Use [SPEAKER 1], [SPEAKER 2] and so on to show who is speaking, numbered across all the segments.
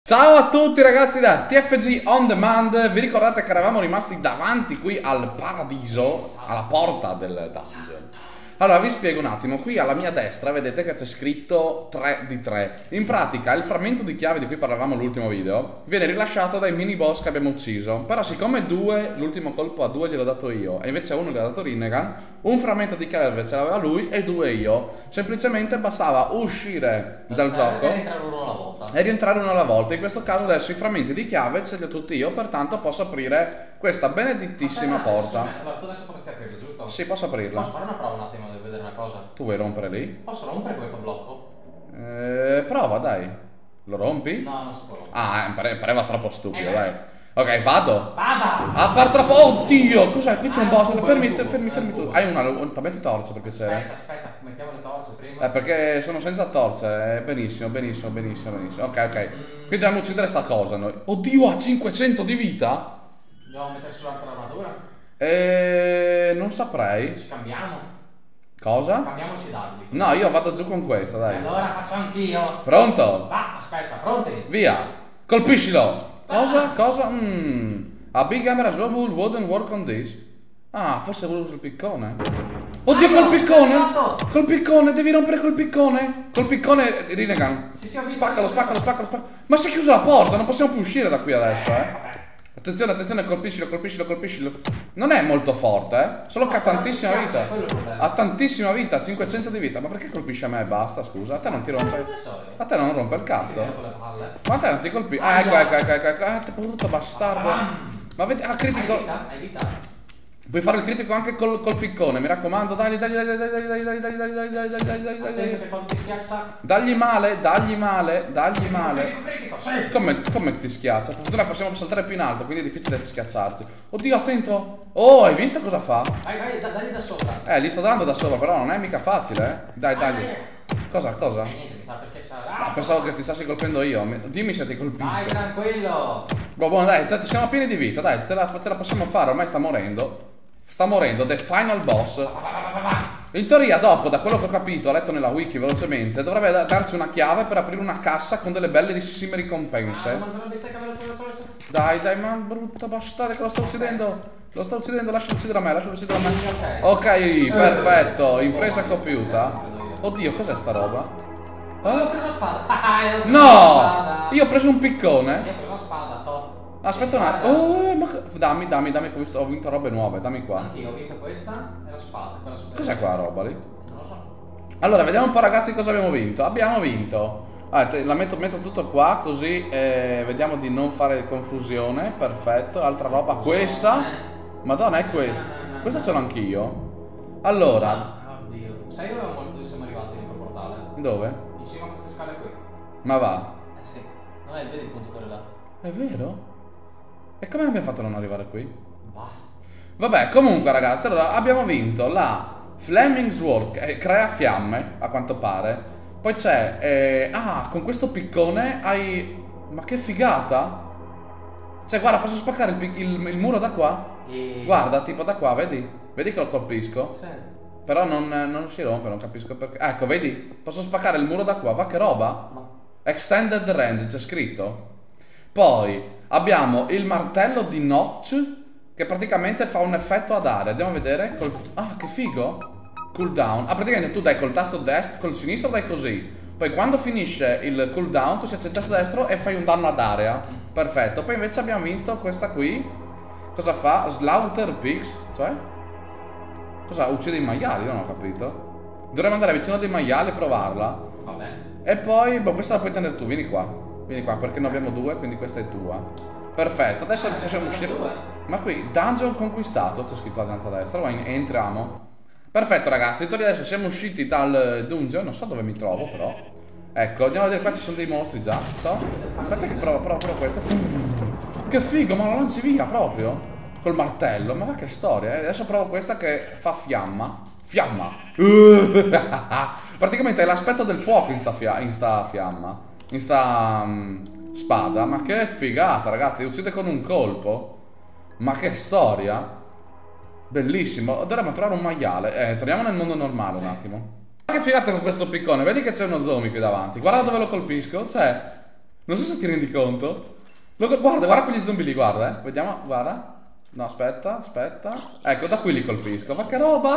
[SPEAKER 1] Ciao a tutti ragazzi da TFG On Demand. Vi ricordate che eravamo rimasti davanti qui al paradiso, alla porta del dungeon? Allora vi spiego un attimo. Qui alla mia destra vedete che c'è scritto 3 di 3. In pratica il frammento di chiave di cui parlavamo l'ultimo video viene rilasciato dai mini boss che abbiamo ucciso. Però siccome l'ultimo colpo a 2 gliel'ho dato io e invece a 1 gliel'ho dato Rinnegan, un frammento di chiave ce l'aveva lui e 2 io. Semplicemente bastava uscire dal gioco e rientrare uno alla volta. In questo caso adesso i frammenti di chiave ce li ho tutti io, pertanto posso aprire questa benedettissima porta.
[SPEAKER 2] Allora tu adesso potresti aprirlo, giusto?
[SPEAKER 1] Sì, posso aprirla.
[SPEAKER 2] Posso fare una prova un attimo, devo vedere una cosa.
[SPEAKER 1] Tu vuoi rompere lì?
[SPEAKER 2] Posso rompere questo blocco?
[SPEAKER 1] Prova, dai. Lo rompi?
[SPEAKER 2] No, non si può rompere.
[SPEAKER 1] Ah, pareva troppo stupido, dai. Ok, vado.
[SPEAKER 2] Vada!
[SPEAKER 1] Ah, par troppo. Oddio, cos'è? Qui c'è un boss. Fermi tu. Hai una metti torcia per piacere.
[SPEAKER 2] Aspetta, mettiamo le torce prima.
[SPEAKER 1] Perché sono senza torce. Benissimo. Ok. Qui dobbiamo uccidere sta cosa noi. Oddio, ha 500 di vita?
[SPEAKER 2] Dobbiamo mettere sull'altra armatura?
[SPEAKER 1] Non saprei.
[SPEAKER 2] Ci cambiamo?
[SPEAKER 1] Cosa?
[SPEAKER 2] Cambiamoci dardi.
[SPEAKER 1] No, io vado giù con questa, dai.
[SPEAKER 2] Allora faccio anch'io.
[SPEAKER 1] Pronto?
[SPEAKER 2] Va, aspetta, pronti?
[SPEAKER 1] Via. Colpiscilo. Cosa? A big hammer as well wouldn't work on this. Ah, forse volevo usare il piccone. Oddio, col piccone, devi rompere col piccone. Col piccone, Rinnegan.
[SPEAKER 2] Sì, ho visto.
[SPEAKER 1] Spaccalo. Ma si è chiusa la porta, non possiamo più uscire da qui adesso, Attenzione, colpiscilo. Non è molto forte, solo che ha tantissima vita. Ha tantissima vita, 500 di vita. Ma perché colpisce a me e basta, scusa? A te non ti rompe? A te non rompe il cazzo? Ma a te non ti colpisce? Ah, ecco. Ah, te brutto bastardo. Ma vedi, critico.
[SPEAKER 2] Hai vita?
[SPEAKER 1] Puoi fare il critico anche col piccone, mi raccomando, dai.
[SPEAKER 2] Che quando ti schiaccia.
[SPEAKER 1] Dagli male.
[SPEAKER 2] Critico, sì.
[SPEAKER 1] Come ti schiaccia? Per fortuna possiamo saltare più in alto, quindi è difficile schiacciarci. Oddio, attento! Oh, hai visto cosa fa?
[SPEAKER 2] Vai, dagli da sopra.
[SPEAKER 1] Gli sto dando da sopra, però non è mica facile, Dai. Cosa?
[SPEAKER 2] Niente, mi sta per schiacciare.
[SPEAKER 1] Ah, pensavo che ti stessi colpendo io. Dimmi se ti colpisco.
[SPEAKER 2] Vai, tranquillo.
[SPEAKER 1] Buono, dai, siamo pieni di vita, dai, ce la possiamo fare, ormai sta morendo. The final boss. In teoria dopo, da quello che ho capito, ho letto nella wiki velocemente, dovrebbe darci una chiave per aprire una cassa con delle bellissime ricompense. Dai, ma brutto bastardo che lo sto uccidendo, lascialo uccidere a me. Ok, perfetto, impresa compiuta. Oddio, cos'è sta roba?
[SPEAKER 2] Ho preso la spada.
[SPEAKER 1] No! Io ho preso un piccone.
[SPEAKER 2] Io ho preso la spada, to.
[SPEAKER 1] Aspetta un attimo. Oh, ma dammi, che ho vinto robe nuove, dammi qua.
[SPEAKER 2] Anch'io ho vinto questa e la spada.
[SPEAKER 1] Cos'è quella roba lì?
[SPEAKER 2] Non lo so.
[SPEAKER 1] Allora, vediamo un po' ragazzi cosa abbiamo vinto. Abbiamo vinto. La metto tutto qua così vediamo di non fare confusione. Perfetto. Altra roba. Questa. Madonna, è questa. Questa ce l'ho anch'io. Allora.
[SPEAKER 2] Oddio. Sai dove siamo arrivati nel portale?
[SPEAKER 1] Dove?
[SPEAKER 2] In cima a queste scale qui.
[SPEAKER 1] Ma va.
[SPEAKER 2] Sì. Non è, vedi il puntatore là?
[SPEAKER 1] È vero? E come abbiamo fatto a non arrivare qui?
[SPEAKER 2] Bah.
[SPEAKER 1] Vabbè, comunque ragazzi, allora abbiamo vinto la Flaming's Work, crea fiamme, a quanto pare. Poi c'è, con questo piccone hai... Ma che figata! Cioè, guarda, posso spaccare il muro da qua? Guarda, tipo da qua, vedi? Vedi che lo colpisco?
[SPEAKER 2] Sì.
[SPEAKER 1] Però non si rompe, non capisco perché. Ecco, vedi? Posso spaccare il muro da qua, va che roba?
[SPEAKER 2] No.
[SPEAKER 1] Extended range, c'è scritto. Poi abbiamo il martello di Notch, che praticamente fa un effetto ad area. Andiamo a vedere. Che figo. Cooldown. Praticamente tu dai col tasto destro, col sinistro dai così. Poi quando finisce il cooldown tu schiacci il tasto destro e fai un danno ad area. Perfetto. Poi invece abbiamo vinto questa qui. Cosa fa? Slaughter Pigs. Cioè? Cosa? Uccide i maiali? Non ho capito. Dovremmo andare vicino dei maiali e provarla.
[SPEAKER 2] Vabbè.
[SPEAKER 1] E poi, questa la puoi tenere tu, vieni qua. Vieni qua perché ne abbiamo 2, quindi questa è tua. Perfetto, adesso possiamo uscire. Ma qui, dungeon conquistato, c'è scritto in alto a destra, entriamo. Perfetto ragazzi, adesso siamo usciti dal dungeon, non so dove mi trovo però. Ecco, andiamo a vedere, qua ci sono dei mostri già. Aspetta che provo questo. Che figo, ma lo lanci via proprio. Col martello, ma va che storia. Adesso provo questa che fa fiamma. Praticamente è l'aspetto del fuoco in sta fiamma. In sta spada. Ma che figata ragazzi, uccide con un colpo. Ma che storia. Bellissimo. Dovremmo trovare un maiale. Torniamo nel mondo normale un attimo. Ma che figata con questo piccone. Vedi che c'è uno zombie qui davanti. Guarda dove lo colpisco. C'è Non so se ti rendi conto. Guarda quegli zombie lì, guarda, Vediamo, guarda. No, aspetta. Ecco, da qui li colpisco. Ma che roba!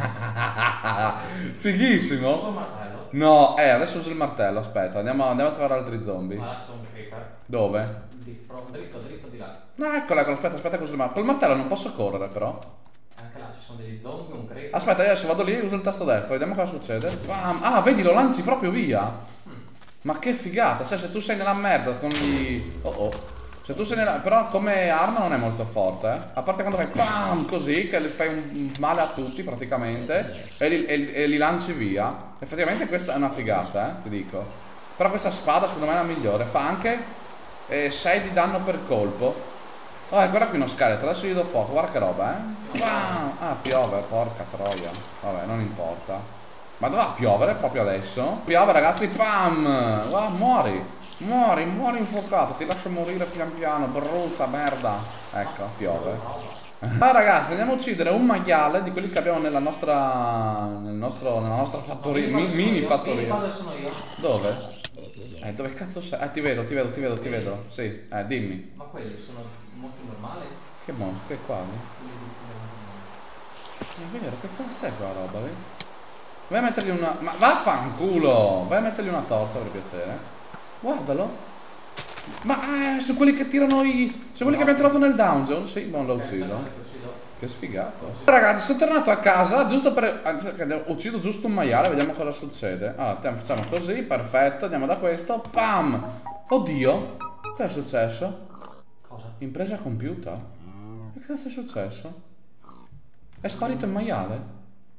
[SPEAKER 1] Fighissimo.
[SPEAKER 2] Uso il martello.
[SPEAKER 1] No, adesso uso il martello, aspetta. Andiamo a trovare altri zombie.
[SPEAKER 2] Ma là c'è un creeper.
[SPEAKER 1] Dove?
[SPEAKER 2] Dritto di là.
[SPEAKER 1] No, eccolo, aspetta che uso il martello. Col martello non posso correre, però.
[SPEAKER 2] Anche là ci sono degli zombie, un creeper.
[SPEAKER 1] Aspetta, adesso vado lì e uso il tasto destro, vediamo cosa succede. Bam. Ah, vedi, lo lanci proprio via. Ma che figata, cioè se tu sei nella merda con gli... Se tu sei nella... Però come arma non è molto forte, A parte quando fai bam, così, che fai un male a tutti praticamente e li lanci via. Effettivamente questa è una figata, ti dico. Però questa spada secondo me è la migliore. Fa anche 6 di danno per colpo. Oh, guarda qui uno scheletro, adesso gli do fuoco, guarda che roba, Bam! Ah, piove, porca troia. Vabbè, non importa. Ma doveva piovere proprio adesso? Piove ragazzi, pam! Muori infuocato, ti lascio morire pian piano, brucia, merda. Ecco, piove. Ah ragazzi, andiamo a uccidere un maiale di quelli che abbiamo nella nostra fattoria, mini fattoria.
[SPEAKER 2] Quando sono io?
[SPEAKER 1] Dove? Dove cazzo sei? Ti vedo. Sì, dimmi.
[SPEAKER 2] Ma quelli sono mostri normali?
[SPEAKER 1] Che mostro? Che quali? È vero, che cazzo è qua roba, vedi? Vai a mettergli una... Ma vaffanculo! Vai a mettergli una torcia per piacere. Guardalo. Ma su quelli che tirano i... Su quelli che abbiamo trovato nel dungeon? Sì, non l'ho ucciso. Che sfigato. Ragazzi, sono tornato a casa giusto per... Uccido giusto un maiale, vediamo cosa succede. Allora, facciamo così, perfetto. Andiamo da questo. Pam! Oddio! Che è successo?
[SPEAKER 2] Cosa?
[SPEAKER 1] Impresa compiuta? Che cazzo è successo? È sparito il maiale?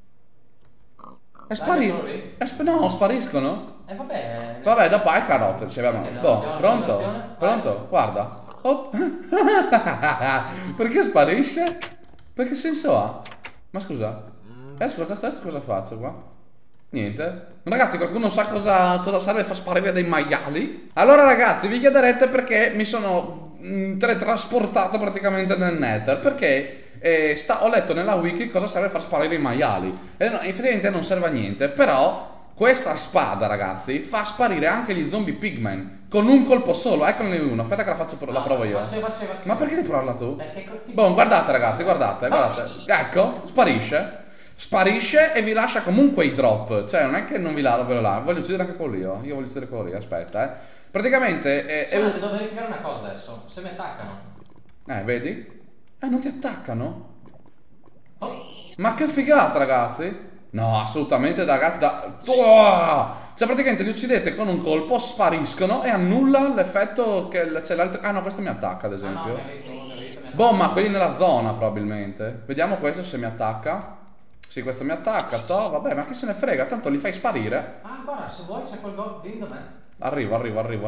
[SPEAKER 1] È sparito? No, spariscono?
[SPEAKER 2] Vabbè.
[SPEAKER 1] Vabbè, dopo hai carote, ci abbiamo. Boh, pronto? Guarda. Oh. Perché sparisce? Perché senso ha? Ma scusa. Scusa, adesso cosa faccio qua? Niente. Ragazzi, qualcuno sa cosa serve far sparire dei maiali? Allora ragazzi, vi chiederete perché mi sono teletrasportato praticamente nel Nether. Perché ho letto nella wiki cosa serve far sparire i maiali. E no, effettivamente non serve a niente. Però questa spada, ragazzi, fa sparire anche gli zombie pigmen con un colpo solo. Eccone uno. Aspetta che la provo io. Ma perché devi provarla tu? Boh, guardate ragazzi, guardate. Ecco, sparisce e vi lascia comunque i drop. Cioè non è che non vi ve lo là. Voglio uccidere anche quello io. Io voglio uccidere quello lì, aspetta Praticamente
[SPEAKER 2] devo verificare una cosa adesso. Se mi attaccano.
[SPEAKER 1] Vedi? Non ti attaccano? Ma che figata ragazzi. No, assolutamente ragazzi Cioè praticamente li uccidete con un colpo, spariscono e annulla l'effetto che c'è l'altro... Ah no, questo mi attacca ad esempio.
[SPEAKER 2] No, mi ha visto.
[SPEAKER 1] Boh, ma quelli nella zona probabilmente. Vediamo questo se mi attacca. Sì, questo mi attacca. Vabbè, ma chi se ne frega, tanto li fai sparire.
[SPEAKER 2] Ah, guarda, se vuoi c'è quel gol, vieni da me.
[SPEAKER 1] Arrivo.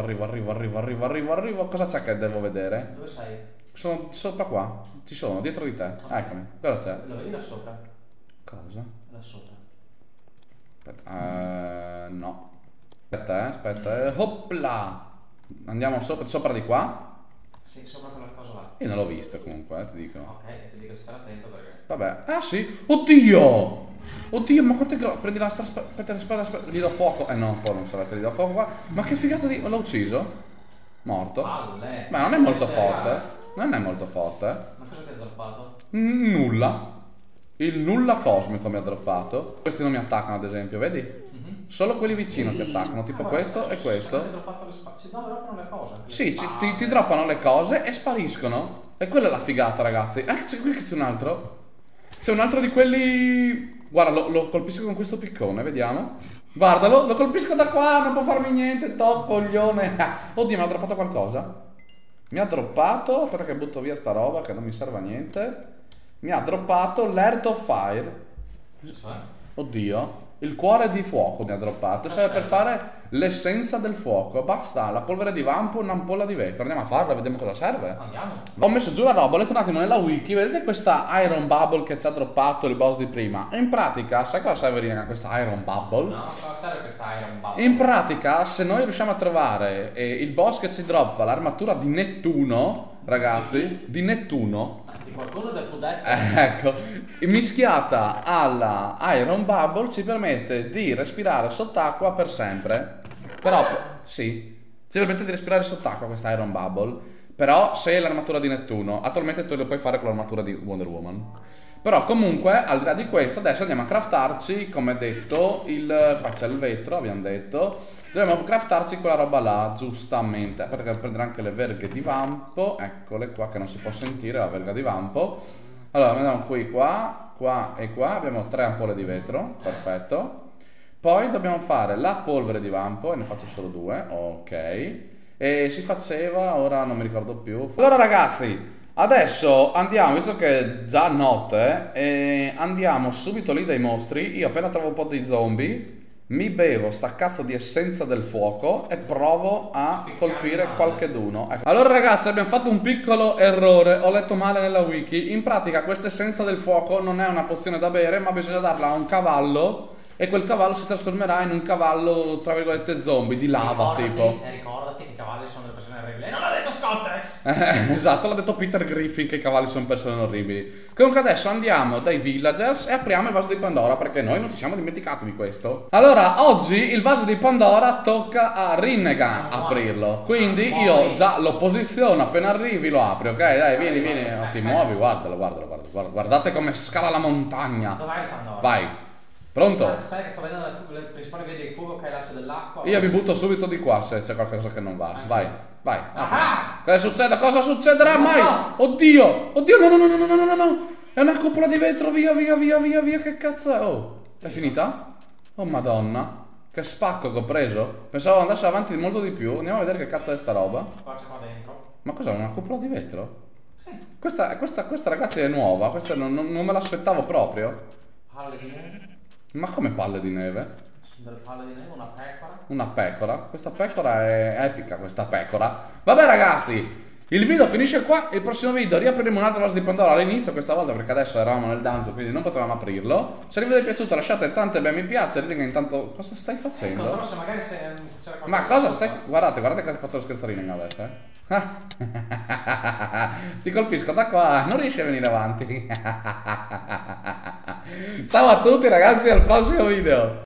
[SPEAKER 1] Cosa c'è che devo vedere?
[SPEAKER 2] Dove sei?
[SPEAKER 1] Sono sopra qua. Ci sono, dietro di te. Eccomi. Cosa c'è?
[SPEAKER 2] Lo vedi là sopra?
[SPEAKER 1] Cosa?
[SPEAKER 2] Là sopra.
[SPEAKER 1] Aspetta, no. Aspetta. Hoppla! Andiamo sopra di qua.
[SPEAKER 2] Sì, sopra quella cosa là.
[SPEAKER 1] Io non l'ho visto comunque, ti dico.
[SPEAKER 2] Ok, ti dico di stare attento perché...
[SPEAKER 1] Vabbè. Ah sì. Oddio, ma quanto è grosso. Prendi la spada, gli do fuoco. No, poi non sarà che gli do fuoco qua. Ma che figata di... L'ho ucciso? Morto.
[SPEAKER 2] Palle.
[SPEAKER 1] Ma non è molto forte. Non è molto forte.
[SPEAKER 2] Ma cosa ti ha droppato?
[SPEAKER 1] Nulla. Il nulla cosmico mi ha droppato. Questi non mi attaccano ad esempio, vedi? Solo quelli vicino ti attaccano, tipo questo e questo.
[SPEAKER 2] Ti ha droppato le spazio. No, droppano le cose.
[SPEAKER 1] Sì, ti droppano le cose e spariscono. E quella è la figata ragazzi. Qui c'è un altro. C'è un altro di quelli... Guarda, lo colpisco con questo piccone, vediamo. Guardalo, lo colpisco da qua, non può farmi niente, top, coglione. Oddio, mi ha droppato qualcosa. Mi ha droppato, aspetta che butto via sta roba che non mi serve a niente. Mi ha droppato l'Earth of Fire. Oddio. Il cuore di fuoco mi ha droppato. Serve per fare l'essenza del fuoco. Basta, la polvere di vampo, un'ampolla di vetro. Andiamo a farla, vediamo cosa serve.
[SPEAKER 2] Andiamo.
[SPEAKER 1] Ho messo giù la roba, ho letto un attimo nella wiki. Vedete questa Iron Bubble che ci ha droppato il boss di prima? In pratica, sai cosa serve questa Iron Bubble?
[SPEAKER 2] No, cosa serve questa Iron Bubble?
[SPEAKER 1] In pratica, se noi riusciamo a trovare il boss che ci droppa l'armatura di Nettuno, ragazzi, di Nettuno,
[SPEAKER 2] di qualcuno del Pudetto.
[SPEAKER 1] ecco, mischiata alla Iron Bubble ci permette di respirare sott'acqua per sempre. Però, sì. Ti permette di respirare sott'acqua questa Iron Bubble. Però se hai l'armatura di Nettuno, attualmente tu lo puoi fare con l'armatura di Wonder Woman. Però comunque, al di là di questo, adesso andiamo a craftarci, come detto, qua c'è il vetro, abbiamo detto. Dobbiamo craftarci quella roba là, giustamente. Aspetta che prendere anche le verghe di vampo. Eccole qua, che non si può sentire, la verga di vampo. Allora, andiamo qui, qua e qua. Abbiamo 3 ampolle di vetro, perfetto. Poi dobbiamo fare la polvere di vampo, e ne faccio solo 2, ok. E si faceva, ora non mi ricordo più. Allora ragazzi, adesso andiamo, visto che è già notte, andiamo subito lì dai mostri. Io appena trovo un po' di zombie, mi bevo sta cazzo di essenza del fuoco e provo a colpire qualcheduno. Ecco. Allora ragazzi, abbiamo fatto un piccolo errore, ho letto male nella wiki. In pratica questa essenza del fuoco non è una pozione da bere, ma bisogna darla a un cavallo. E quel cavallo si trasformerà in un cavallo, tra virgolette, zombie, di lava, tipo.
[SPEAKER 2] Ricordati che i cavalli sono delle persone orribili. E non l'ha detto Scottex!
[SPEAKER 1] Esatto, l'ha detto Peter Griffin che i cavalli sono persone orribili. Comunque adesso andiamo dai villagers e apriamo il vaso di Pandora, perché noi non ci siamo dimenticati di questo. Allora, oggi il vaso di Pandora tocca a Rinnegan aprirlo. Quindi io già lo posiziono, appena arrivi lo apri, ok? Dai, vieni, ti muovi, guardalo. Guardate come scala la montagna.
[SPEAKER 2] Dov'è il Pandora?
[SPEAKER 1] Vai. Pronto?
[SPEAKER 2] Aspetta che sto vedendo le principali vie di fuoco che è l'accia dell'acqua.
[SPEAKER 1] Io mi butto subito di qua se c'è qualcosa che non va. Vai.
[SPEAKER 2] Ah!
[SPEAKER 1] Cosa succede? Cosa succederà
[SPEAKER 2] Non lo
[SPEAKER 1] mai?
[SPEAKER 2] so.
[SPEAKER 1] Oddio, no. È una cupola di vetro, via. Che cazzo è? Oh, è finita? Oh madonna. Che spacco che ho preso. Pensavo andasse avanti molto di più. Andiamo a vedere che cazzo è sta roba.
[SPEAKER 2] Qua c'è qua dentro.
[SPEAKER 1] Ma cos'è? Una cupola di vetro?
[SPEAKER 2] Sì.
[SPEAKER 1] Questa ragazza è nuova. Questa non me l'aspettavo proprio.
[SPEAKER 2] Palle di neve.
[SPEAKER 1] Ma come palle di neve?
[SPEAKER 2] Delle palle di neve, una pecora.
[SPEAKER 1] Una pecora? Questa pecora è epica, questa pecora. Vabbè ragazzi, il video finisce qua. Il prossimo video riapriremo un altro vaso di Pandora all'inizio, questa volta perché adesso eravamo nel dungeon, quindi non potevamo aprirlo. Se il video vi è piaciuto lasciate tante bei mi piace. Rinnegan intanto cosa stai facendo?
[SPEAKER 2] Controllo se magari c'era qualcosa.
[SPEAKER 1] Ma cosa stai... Guardate che faccio lo scherzo a Rinnegan adesso, Ti colpisco da qua, non riesci a venire avanti. Ciao a tutti ragazzi, al prossimo video.